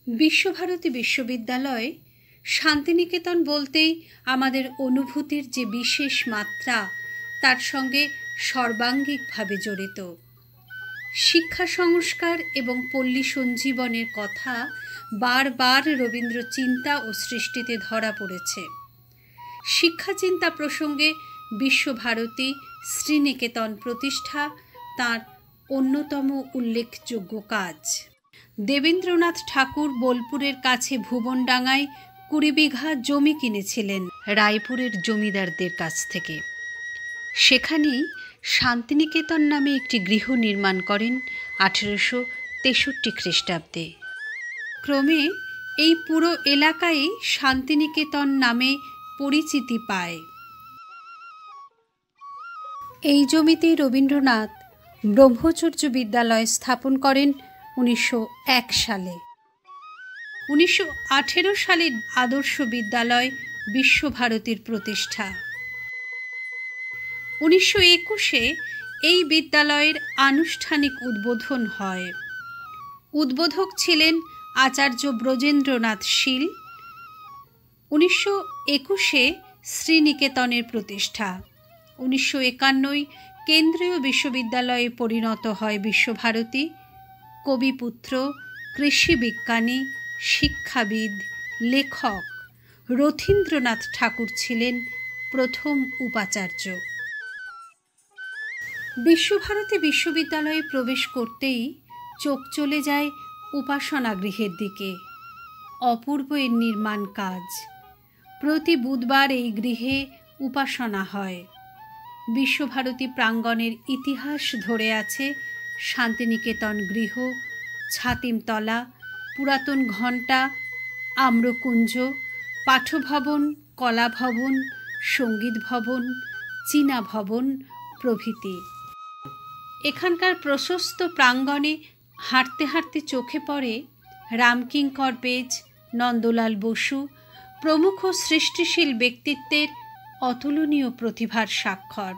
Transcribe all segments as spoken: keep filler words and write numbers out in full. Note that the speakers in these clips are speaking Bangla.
বিশ্বভারতী বিশ্ববিদ্যালয় শান্তিনিকেতন বলতেই আমাদের অনুভূতির যে বিশেষ মাত্রা তার সঙ্গে সর্বাঙ্গিকভাবে জড়িত। শিক্ষা সংস্কার এবং পল্লী সঞ্জীবনের কথা বারবার রবীন্দ্র চিন্তা ও সৃষ্টিতে ধরা পড়েছে। শিক্ষা চিন্তা প্রসঙ্গে বিশ্বভারতী শ্রীনিকেতন প্রতিষ্ঠা তাঁর অন্যতম উল্লেখযোগ্য কাজ। দেবেন্দ্রনাথ ঠাকুর বোলপুরের কাছে ভুবনডাঙ্গায় কুড়ি বিঘা জমি কিনেছিলেন রায়পুরের জমিদারদের কাছ থেকে। সেখানেই শান্তিনিকেতন নামে একটি গৃহ নির্মাণ করেন আঠেরোশো তেষট্টি খ্রিস্টাব্দে। ক্রমে এই পুরো এলাকায় শান্তিনিকেতন নামে পরিচিতি পায়। এই জমিতেই রবীন্দ্রনাথ ব্রহ্মচর্য বিদ্যালয় স্থাপন করেন উনিশশো এক সালে। উনিশশো আঠেরো সালে আদর্শ বিদ্যালয় বিশ্বভারতীর প্রতিষ্ঠা। উনিশশো একুশে এই বিদ্যালয়ের আনুষ্ঠানিক উদ্বোধন হয়। উদ্বোধক ছিলেন আচার্য ব্রজেন্দ্রনাথ শীল। উনিশশো একুশে শ্রীনিকেতনের প্রতিষ্ঠা। উনিশশো একান্নয় কেন্দ্রীয় বিশ্ববিদ্যালয়ে পরিণত হয় বিশ্বভারতী। কবিপুত্র, কৃষি বিজ্ঞানী, শিক্ষাবিদ, লেখক রথীন্দ্রনাথ ঠাকুর ছিলেন প্রথম উপাচার্য। বিশ্বভারতী বিশ্ববিদ্যালয়ে প্রবেশ করতেই চোখ চলে যায় উপাসনা গৃহের দিকে। অপূর্ব এর নির্মাণ কাজ। প্রতি বুধবার এই গৃহে উপাসনা হয়। বিশ্বভারতী প্রাঙ্গণের ইতিহাস ধরে আছে শান্তিনিকেতন গৃহ, ছাতিমতলা, পুরাতন ঘণ্টা, আম্রকুঞ্জ, পাঠভবন, কলাভবন, সঙ্গীত ভবন, চীনা ভবন প্রভৃতি। এখানকার প্রশস্ত প্রাঙ্গণে হাঁটতে হাঁটতে চোখে পড়ে রামকিঙ্কর বেজ, নন্দলাল বসু প্রমুখ সৃষ্টিশীল ব্যক্তিত্বের অতুলনীয় প্রতিভার স্বাক্ষর।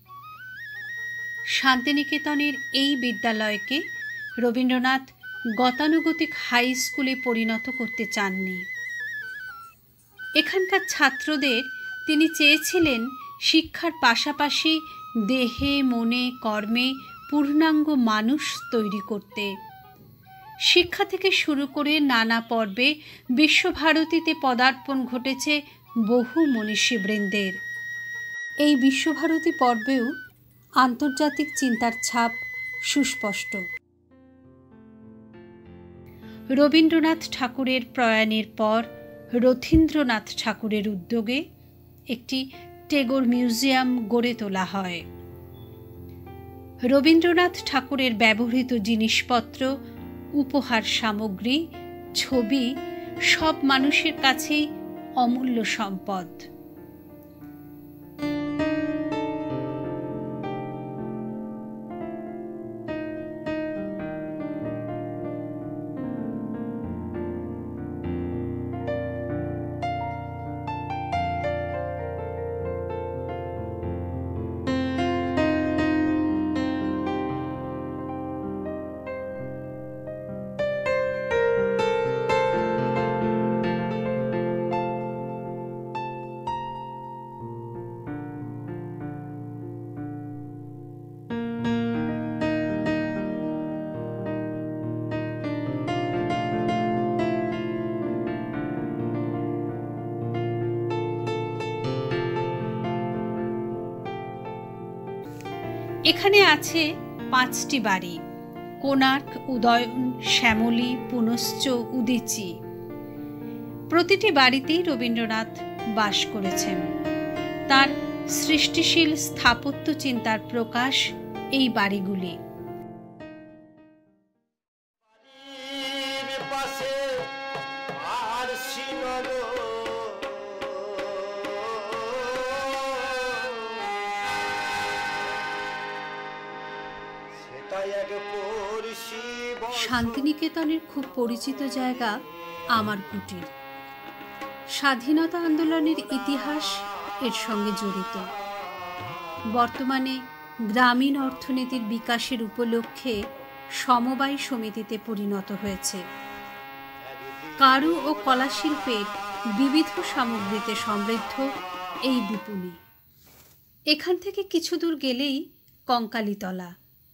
শান্তিনিকেতনের এই বিদ্যালয়কে রবীন্দ্রনাথ গতানুগতিক হাই স্কুলে পরিণত করতে চাননি। এখানকার ছাত্রদের তিনি চেয়েছিলেন শিক্ষার পাশাপাশি দেহে মনে কর্মে পূর্ণাঙ্গ মানুষ তৈরি করতে। শিক্ষা থেকে শুরু করে নানা পর্বে বিশ্বভারতীতে পদার্পণ ঘটেছে বহু মনীষীবৃন্দের। এই বিশ্বভারতী পর্বেও আন্তর্জাতিক চিন্তার ছাপ সুস্পষ্ট। রবীন্দ্রনাথ ঠাকুরের প্রয়াণের পর রথীন্দ্রনাথ ঠাকুরের উদ্যোগে একটি টেগোর মিউজিয়াম গড়ে তোলা হয়। রবীন্দ্রনাথ ঠাকুরের ব্যবহৃত জিনিসপত্র, উপহার সামগ্রী, ছবি সব মানুষের কাছেই অমূল্য সম্পদ। এখানে আছে পাঁচটি বাড়ি: কোণার্ক, উদয়ন, শ্যামলী, পুনশ্চ, উদীচী। প্রতিটি বাড়িতেই রবীন্দ্রনাথ বাস করেছেন। তার সৃষ্টিশীল স্থাপত্য চিন্তার প্রকাশ এই বাড়িগুলি। শান্তিনিকেতনের খুব পরিচিত জায়গা আমার কুটির। স্বাধীনতা আন্দোলনের ইতিহাস এর সঙ্গে জড়িত। বর্তমানে গ্রামীণ অর্থনীতির বিকাশের উপলক্ষে সমবায় সমিতিতে পরিণত হয়েছে। কারু ও কলা শিল্পের বিবিধ সামগ্রীতে সমৃদ্ধ এই বিপুনি। এখান থেকে কিছু দূর গেলেই কঙ্কালীতলা।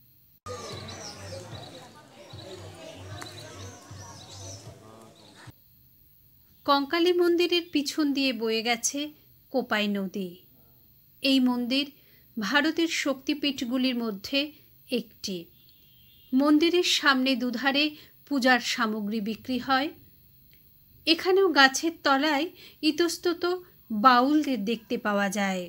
কঙ্কালী মন্দিরের পিছন দিয়ে বয়ে গেছে কোপাই নদী। এই মন্দির ভারতের শক্তিপীঠগুলির মধ্যে একটি। মন্দিরের সামনে দুধারে পূজার সামগ্রী বিক্রি হয়। এখানেও গাছের তলায় ইতস্তত বাউলদের দেখতে পাওয়া যায়।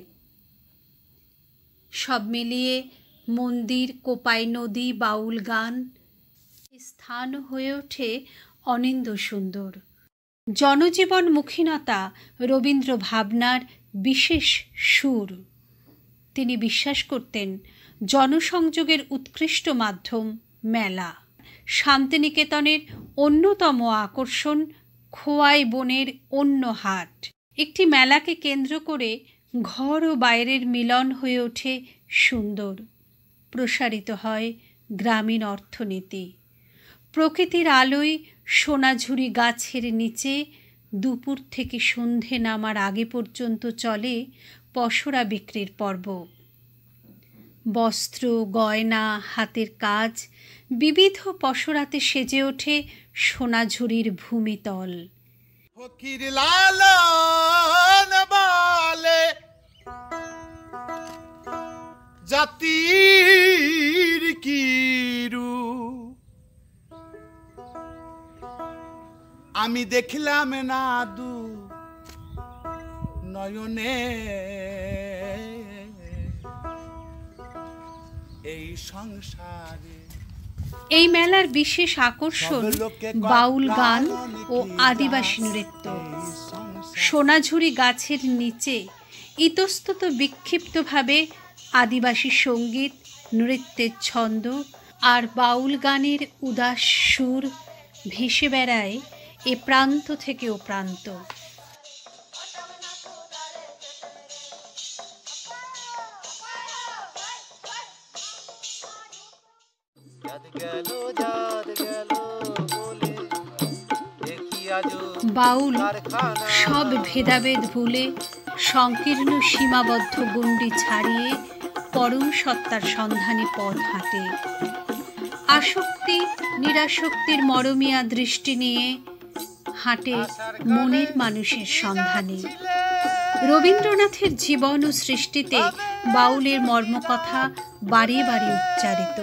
সব মিলিয়ে মন্দির, কোপাই নদী, বাউল গান, স্থান হয়ে ওঠে অনিন্দ সুন্দর। জনজীবন মুখীনতা রবীন্দ্র ভাবনার বিশেষ সুর। তিনি বিশ্বাস করতেন জনসংযোগের উৎকৃষ্ট মাধ্যম মেলা। শান্তিনিকেতনের অন্যতম আকর্ষণ খোয়াই বনের অন্য হাট। একটি মেলাকে কেন্দ্র করে ঘর ও বাইরের মিলন হয়ে ওঠে সুন্দর। প্রসারিত হয় গ্রামীণ অর্থনীতি। প্রকৃতির আলোয় সোনাঝুরি গাছের নিচে দুপুর থেকে সন্ধে নামার আগে পর্যন্ত চলে পসরা বিক্রির পর্ব। বস্ত্র, গয়না, হাতের কাজ বিবিধ পসরাতে সেজে ওঠে সোনাঝুরির ভূমিতল। ফকির লালন বলে জাতির কিরু, আমি দেখলাম না দু নয়নে এই সংসারে। এই মেলার বিশেষ আকর্ষণ বাউল গান ও আদিবাসী নৃত্য। সোনাঝুরি গাছের নিচে ইতস্তত বিক্ষিপ্তভাবে আদিবাসী সঙ্গীত, নৃত্যের ছন্দ আর বাউল গানের উদাস সুর ভেসে বেড়ায় এ প্রান্ত থেকে ও প্রান্ত। বাউল সব ভেদাভেদ ভুলে সংকীর্ণ সীমাবদ্ধ গণ্ডি ছাড়িয়ে পরম সত্তার সন্ধানে পথ হাঁটে। আসক্তি নিরাসক্তির মরমিয়া দৃষ্টি নিয়ে হাঁটে মনের মানুষের সন্ধানে। রবীন্দ্রনাথের জীবন ও সৃষ্টিতে বাউলের মর্মকথা বারে বারে উচ্চারিত।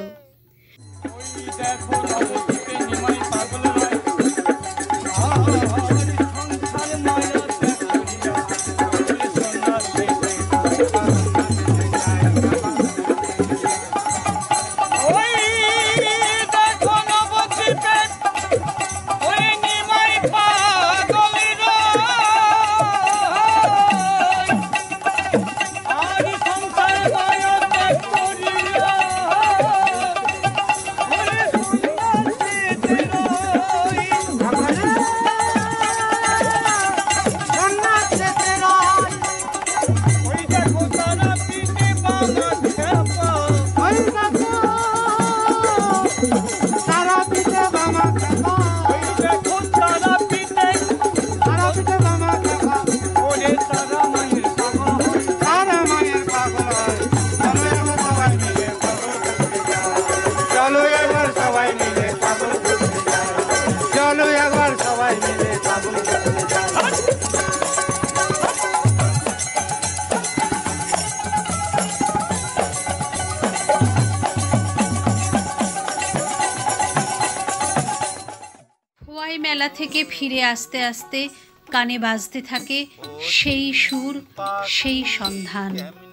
মেলা থেকে ফিরে আসতে আসতে কানে বাজতে থাকে সেই সুর, সেই সন্ধান।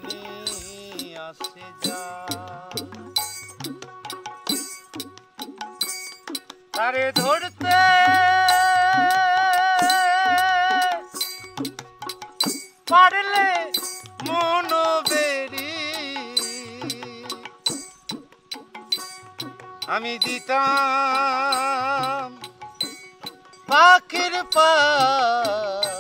তারে ধরতে পারলে মনোবেরি আমি দিতাম পাখির পা